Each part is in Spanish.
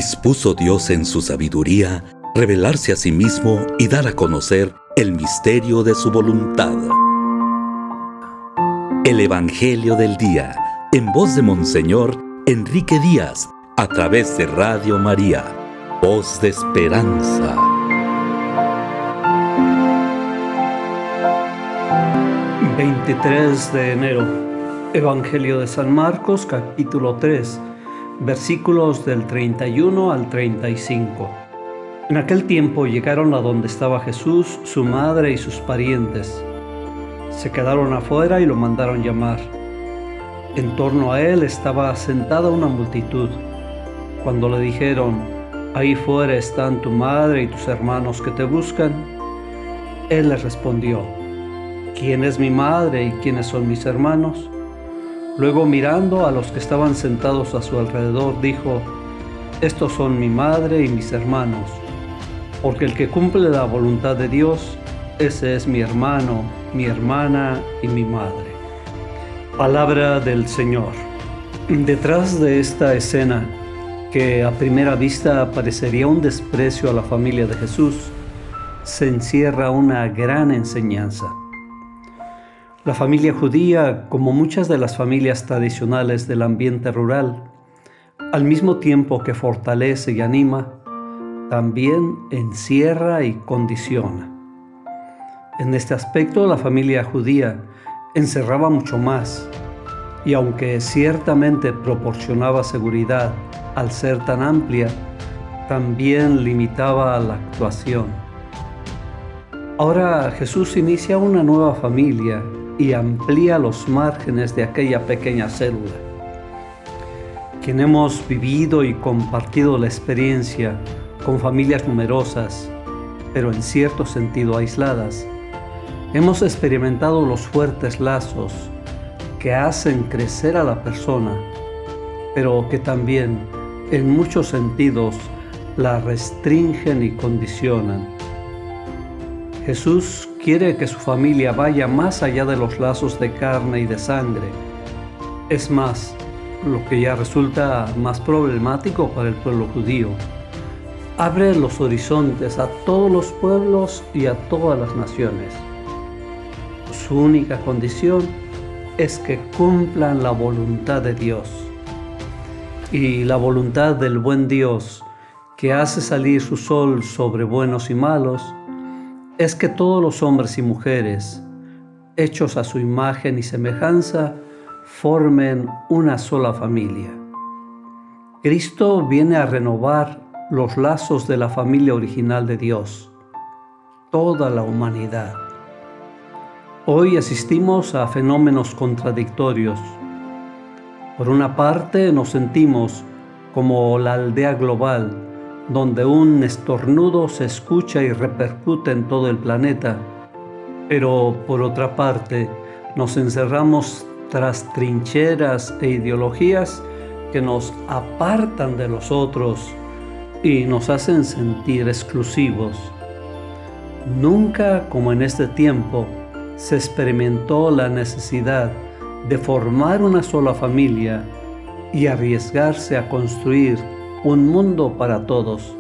Dispuso Dios en su sabiduría revelarse a sí mismo y dar a conocer el misterio de su voluntad. El Evangelio del Día, en voz de Monseñor Enrique Díaz, a través de Radio María, voz de esperanza. ...23 de enero... Evangelio de San Marcos, capítulo 3... versículos del 31 al 35. En aquel tiempo llegaron a donde estaba Jesús, su madre y sus parientes. Se quedaron afuera y lo mandaron llamar. En torno a él estaba sentada una multitud. Cuando le dijeron: «Ahí fuera están tu madre y tus hermanos que te buscan», él les respondió: «¿Quién es mi madre y quiénes son mis hermanos?». Luego, mirando a los que estaban sentados a su alrededor, dijo: «Estos son mi madre y mis hermanos, porque el que cumple la voluntad de Dios, ese es mi hermano, mi hermana y mi madre». Palabra del Señor. Detrás de esta escena, que a primera vista parecería un desprecio a la familia de Jesús, se encierra una gran enseñanza. La familia judía, como muchas de las familias tradicionales del ambiente rural, al mismo tiempo que fortalece y anima, también encierra y condiciona. En este aspecto, la familia judía encerraba mucho más, y aunque ciertamente proporcionaba seguridad al ser tan amplia, también limitaba la actuación. Ahora Jesús inicia una nueva familia y amplía los márgenes de aquella pequeña célula. Quien hemos vivido y compartido la experiencia con familias numerosas, pero en cierto sentido aisladas, hemos experimentado los fuertes lazos que hacen crecer a la persona, pero que también, en muchos sentidos, la restringen y condicionan. Jesús quiere que su familia vaya más allá de los lazos de carne y de sangre. Es más, lo que ya resulta más problemático para el pueblo judío, abre los horizontes a todos los pueblos y a todas las naciones. Su única condición es que cumplan la voluntad de Dios. Y la voluntad del buen Dios, que hace salir su sol sobre buenos y malos, es que todos los hombres y mujeres, hechos a su imagen y semejanza, formen una sola familia. Cristo viene a renovar los lazos de la familia original de Dios, toda la humanidad. Hoy asistimos a fenómenos contradictorios. Por una parte, nos sentimos como la aldea global, donde un estornudo se escucha y repercute en todo el planeta, pero por otra parte nos encerramos tras trincheras e ideologías que nos apartan de los otros y nos hacen sentir exclusivos. Nunca como en este tiempo se experimentó la necesidad de formar una sola familia y arriesgarse a construir un mundo para todos.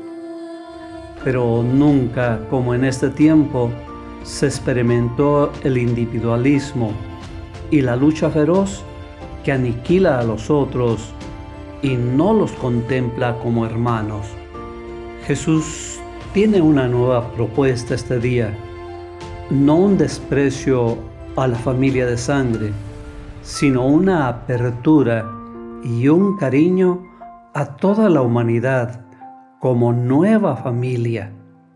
Pero nunca, como en este tiempo, se experimentó el individualismo y la lucha feroz que aniquila a los otros y no los contempla como hermanos. Jesús tiene una nueva propuesta este día, no un desprecio a la familia de sangre, sino una apertura y un cariño a toda la humanidad como nueva familia.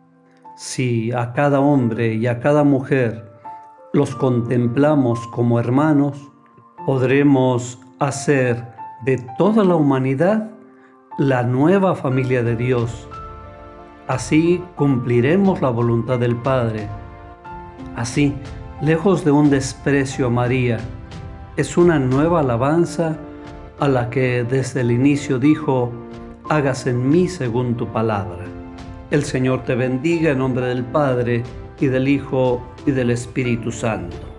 Si a cada hombre y a cada mujer los contemplamos como hermanos, podremos hacer de toda la humanidad la nueva familia de Dios. Así cumpliremos la voluntad del Padre. Así, lejos de un desprecio a María, es una nueva alabanza a la que desde el inicio dijo: «Hágase en mí según tu palabra». El Señor te bendiga en nombre del Padre, y del Hijo, y del Espíritu Santo.